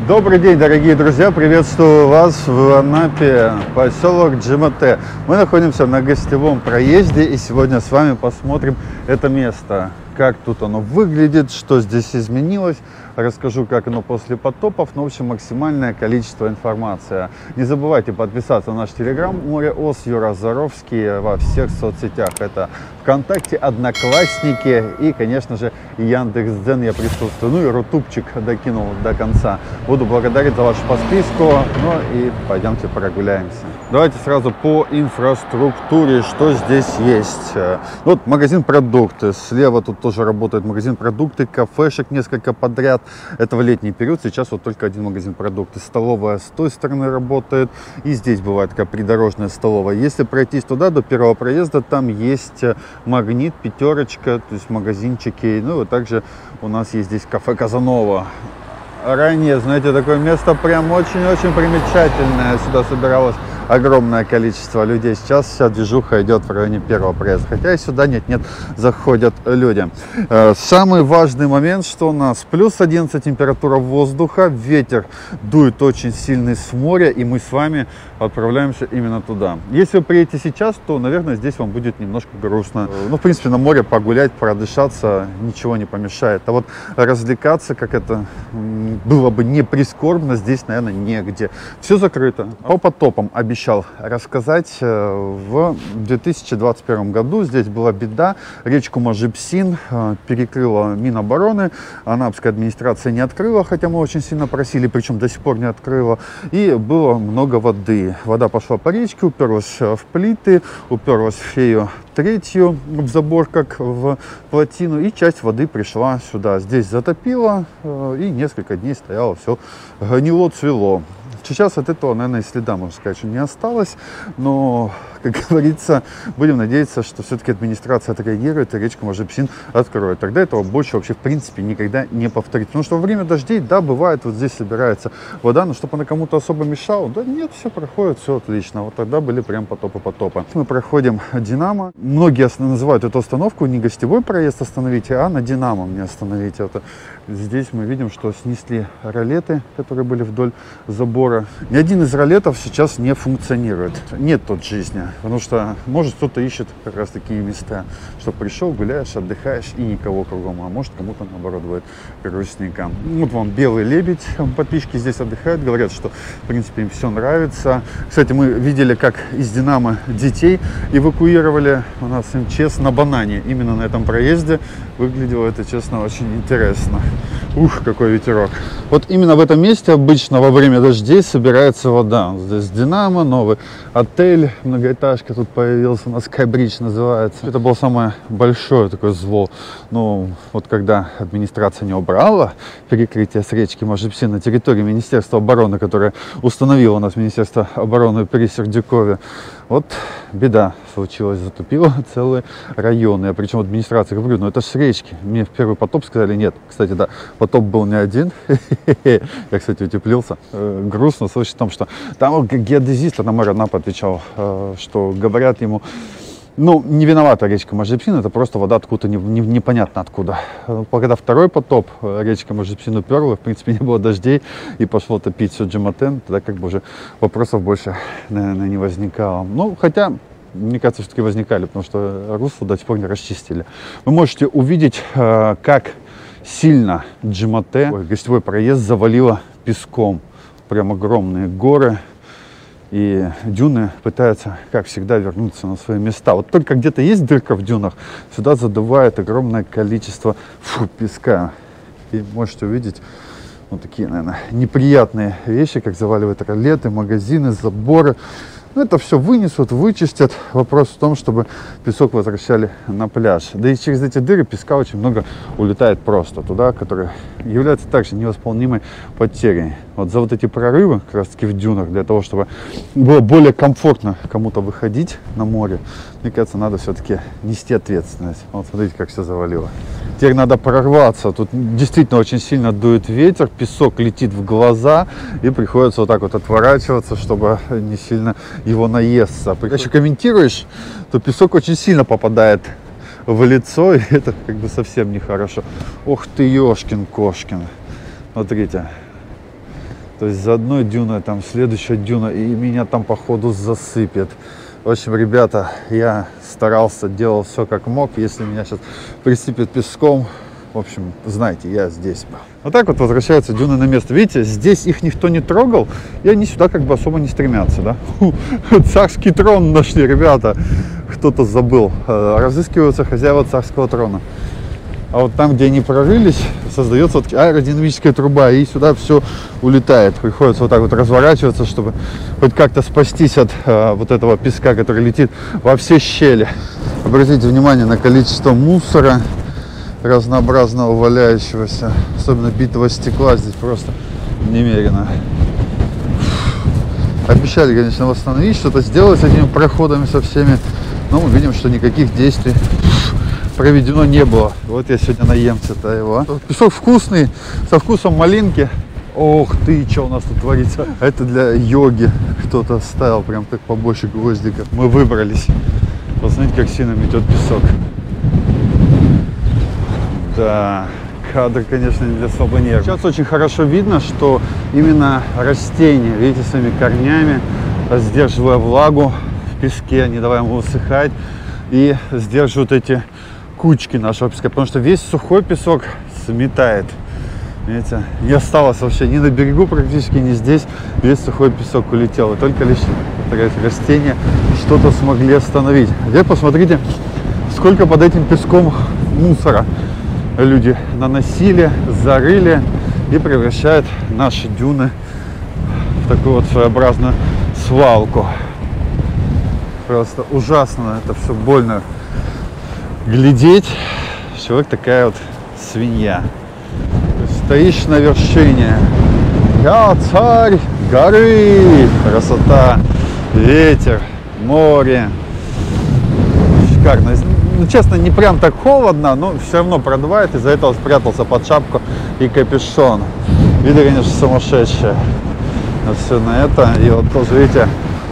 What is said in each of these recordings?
Добрый день, дорогие друзья! Приветствую вас в Анапе, поселок Джимате. Мы находимся на гостевом проезде и сегодня с вами посмотрим это место. Как тут оно выглядит, что здесь изменилось. Расскажу, как оно после потопов. Ну, в общем, максимальное количество информации. Не забывайте подписаться на наш телеграм Море Ос Юра Заровский во всех соцсетях. Это ВКонтакте, Одноклассники и, конечно же, Яндекс.Дзен я присутствую. Ну и Рутубчик докинул до конца. Буду благодарен за вашу подписку. Ну и пойдемте прогуляемся. Давайте сразу по инфраструктуре, что здесь есть. Вот магазин продукты. Слева тут тоже работает магазин продукты, кафешек несколько подряд. Это в летний период. Сейчас вот только один магазин продукты. Столовая с той стороны работает. И здесь бывает такая придорожная столовая. Если пройтись туда до первого проезда, там есть Магнит, Пятерочка, то есть магазинчики. Ну и также у нас есть здесь кафе Казанова. Ранее, знаете, такое место прям очень-очень примечательное. Сюда собиралось огромное количество людей. Сейчас вся движуха идет в районе первого проезда. Хотя и сюда нет-нет заходят люди. Самый важный момент, что у нас плюс 11 температура воздуха, ветер дует очень сильный с моря, и мы с вами отправляемся именно туда. Если вы приедете сейчас, то, наверное, здесь вам будет немножко грустно. Ну, в принципе, на море погулять, продышаться ничего не помешает. А вот развлекаться, как это было бы не прискорбно, здесь, наверное, негде. Все закрыто. По потопам обещал рассказать. В 2021 году здесь была беда. Речку Мажипсин перекрыла Минобороны. Анапская администрация не открыла, хотя мы очень сильно просили, причем до сих пор не открыла. И было много воды. Вода пошла по речке, уперлась в плиты, уперлась в Фею третью в забор, как в плотину, и часть воды пришла сюда. Здесь затопило, и несколько дней стояло, все гнило, цвело. Сейчас от этого, наверное, и следа, можно сказать, что не осталось, но, как говорится, будем надеяться, что все-таки администрация отреагирует и речку Мажипсин откроет. Тогда этого больше вообще, в принципе, никогда не повторится. Потому что во время дождей, да, бывает, вот здесь собирается вода, но чтобы она кому-то особо мешала, да нет, все проходит, все отлично. Вот тогда были прям потопы. Мы проходим Динамо. Многие называют эту остановку не гостевой проезд остановите, а на Динамо мне остановите. Это здесь мы видим, что снесли ролеты, которые были вдоль забора. Ни один из ролетов сейчас не функционирует. Нет тут жизни. Потому что, может, кто-то ищет как раз такие места, что пришел, гуляешь, отдыхаешь и никого кругом. А может, кому-то, наоборот, будет грустненько. Вот вам Белый Лебедь. Подписчики здесь отдыхают. Говорят, что, в принципе, им все нравится. Кстати, мы видели, как из Динамо детей эвакуировали у нас МЧС на банане. Именно на этом проезде. Выглядело это, честно, очень интересно. Ух, какой ветерок. Вот именно в этом месте обычно во время дождей собирается вода. Здесь Динамо, новый отель, многоэтажка тут появился, на Skybridge называется. Это было самое большое такое зло. Но вот когда администрация не убрала перекрытие с речки Мажипсин на территории Министерства обороны, которое установило у нас Министерство обороны при Сердюкове, вот беда случилась, затопило целые районы. Причем администрация, говорю, ну это ж с речки. Мне в первый потоп сказали нет. Кстати, да, потоп был не один. Я, кстати, утеплился. Грустно слышать о том, что там геодезист на мэра Анапы отвечал, что говорят ему, ну, не виновата речка Мажипсин, это просто вода откуда-то непонятно откуда. Когда второй потоп, речка Мажипсин уперла, в принципе, не было дождей, и пошло топить все Джимате, тогда как бы уже вопросов больше, наверное, не возникало. Ну, хотя, мне кажется, все-таки возникали, потому что русло до сих пор не расчистили. Вы можете увидеть, как сильно Джимате, гостевой проезд, завалило песком. Прям огромные горы. И дюны пытаются, как всегда, вернуться на свои места. Вот только где-то есть дырка в дюнах, сюда задувает огромное количество песка. И можете увидеть вот такие, наверное, неприятные вещи, как заваливают ролеты, магазины, заборы. Ну, это все вынесут, вычистят. Вопрос в том, чтобы песок возвращали на пляж. Да и через эти дыры песка очень много улетает просто туда, которые являются также невосполнимой потерей. Вот за вот эти прорывы, как раз таки в дюнах, для того, чтобы было более комфортно кому-то выходить на море, мне кажется, надо все-таки нести ответственность. Вот смотрите, как все завалило. Теперь надо прорваться. Тут действительно очень сильно дует ветер, песок летит в глаза, и приходится вот так вот отворачиваться, чтобы не сильно его наесться. Если комментируешь, то песок очень сильно попадает в лицо, и это как бы совсем нехорошо. Ох ты, ёшкин-кошкин. Смотрите. То есть за одной дюной там следующая дюна, и меня там походу засыпет. В общем, ребята, я старался, делал все как мог. Если меня сейчас присыпет песком, в общем, знаете, я здесь. Вот так вот возвращаются дюны на место. Видите, здесь их никто не трогал, и они сюда как бы особо не стремятся, да? Царский трон нашли, ребята. Кто-то забыл. Разыскиваются хозяева царского трона. А вот там, где они прорылись, создается вот аэродинамическая труба, и сюда все улетает. Приходится вот так вот разворачиваться, чтобы хоть как-то спастись от вот этого песка, который летит во все щели. Обратите внимание на количество мусора разнообразного валяющегося, особенно битого стекла здесь просто немерено. Обещали, конечно, восстановить, что-то сделать с этими проходами со всеми, но мы видим, что никаких действий проведено не было. Вот я сегодня наемся-то его. Песок вкусный, со вкусом малинки. Ох ты, что у нас тут творится. Это для йоги кто-то ставил, прям как побольше гвоздиков. Мы выбрались. Посмотрите, как сильно метет песок. Да, кадр, конечно, не для слабонервных. Сейчас очень хорошо видно, что именно растения, видите, своими корнями, сдерживая влагу в песке, не давая ему высыхать, и сдерживают эти кучки нашего песка, потому что весь сухой песок сметает. Видите, не осталось вообще ни на берегу практически, ни здесь. Весь сухой песок улетел, и только лишь растения что-то смогли остановить. Теперь посмотрите, сколько под этим песком мусора люди наносили, зарыли и превращают наши дюны в такую вот своеобразную свалку. Просто ужасно, это все больно глядеть. Человек такая вот свинья. Стоишь на вершине. Я царь горы. Красота, ветер, море. Шикарно. Ну, честно, не прям так холодно, но все равно продувает. Из-за этого спрятался под шапку и капюшон. Виды, конечно, сумасшедшие. Все на это. И вот тоже, видите,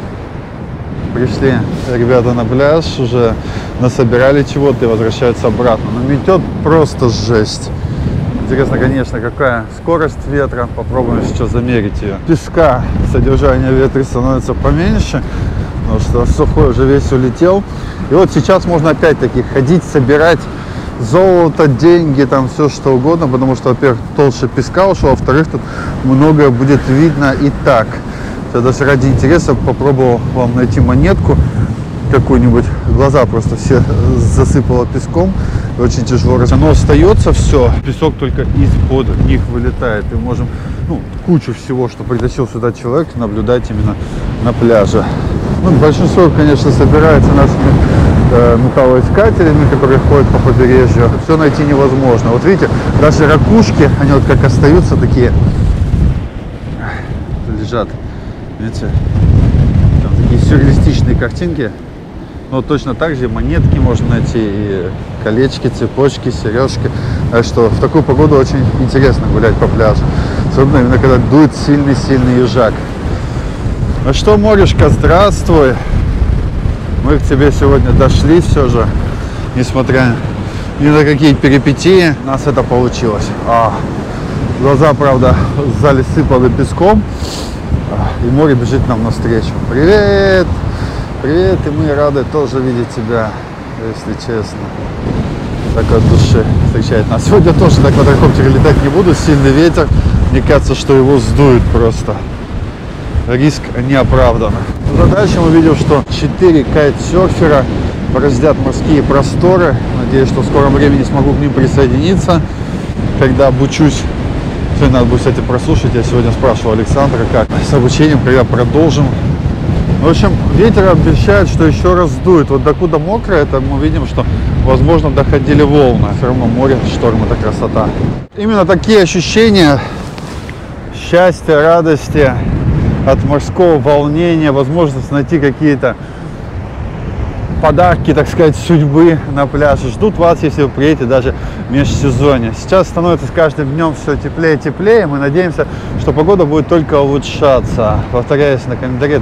пришли ребята на пляж, уже насобирали чего-то и возвращаются обратно. Но метет просто жесть. Интересно, конечно, какая скорость ветра. Попробуем сейчас замерить ее. Песка, содержание ветра становится поменьше, потому что сухой уже весь улетел. И вот сейчас можно опять-таки ходить, собирать золото, деньги, там все что угодно, потому что, во-первых, толще песка ушел, а во-вторых, тут многое будет видно и так. Я даже ради интереса попробовал вам найти монетку какую-нибудь. Глаза просто все засыпало песком. Очень тяжело. Оно остается все. Песок только из-под них вылетает. И можем, кучу всего, что притащил сюда человек, наблюдать именно на пляже. Большинство, конечно, собирается нашими металлоискателями, которые ходят по побережью. Все найти невозможно. Вот видите, даже ракушки, они вот как остаются такие, лежат. Видите, там такие сюрреалистичные картинки. Но точно так же монетки можно найти, и колечки, цепочки, сережки. Так что в такую погоду очень интересно гулять по пляжу. Особенно именно когда дует сильный-сильный южак. Ну что, морешка, здравствуй. Мы к тебе сегодня дошли все же. Несмотря ни на какие перипетии, у нас это получилось. Глаза, правда, в зале сыпало песком. И море бежит нам навстречу. Привет! Привет, и мы рады тоже видеть тебя, если честно. Так от души встречает нас. Сегодня тоже на квадрокоптере летать не буду, сильный ветер. Мне кажется, что его сдует просто. Риск не оправдан. Дальше мы видим, что 4 кайтсерфера бороздят морские просторы. Надеюсь, что в скором времени смогу к ним присоединиться, когда обучусь. Сегодня надо будет, кстати, прослушать. Я сегодня спрашивал Александра, как с обучением, когда продолжим. В общем, ветер обещает, что еще раз дует. Вот докуда мокрое, это мы видим, что, возможно, доходили волны. Все равно море, шторм — это красота. Именно такие ощущения счастья, радости от морского волнения, возможность найти какие-то подарки, так сказать, судьбы на пляже ждут вас, если вы приедете даже в межсезонье. Сейчас становится с каждым днем все теплее и теплее. Мы надеемся, что погода будет только улучшаться. Повторяюсь, на календаре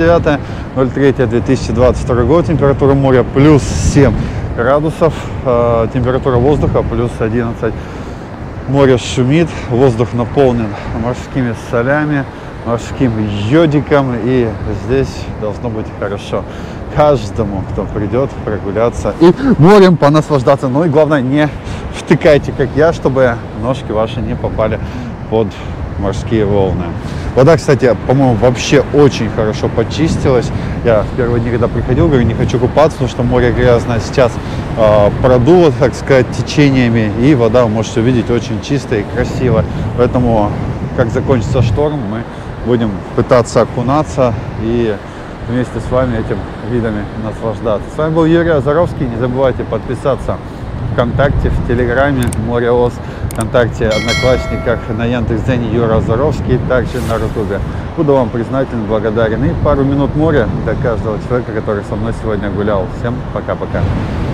29.03.2022 год. Температура моря плюс 7 градусов. Температура воздуха плюс 11 Море шумит, воздух наполнен морскими солями, морским йодиком, и здесь должно быть хорошо каждому, кто придет прогуляться и морем понаслаждаться. Ну и главное, не втыкайте, как я, чтобы ножки ваши не попали под морские волны. Вода, кстати, по-моему, вообще очень хорошо почистилась. Я в первые дни, когда приходил, говорю, не хочу купаться, потому что море грязное. Сейчас продуло, так сказать, течениями, и вода, вы можете увидеть, очень чистая и красивая. Поэтому, как закончится шторм, мы будем пытаться окунаться и вместе с вами этим видами наслаждаться. С вами был Юрий Озаровский. Не забывайте подписаться ВКонтакте, в Телеграме Море Оз, ВКонтакте, Одноклассниках, на Яндекс.Дзене Юра Озаровский, также на Рутубе. Буду вам признателен, благодарен. И пару минут моря для каждого человека, который со мной сегодня гулял. Всем пока-пока.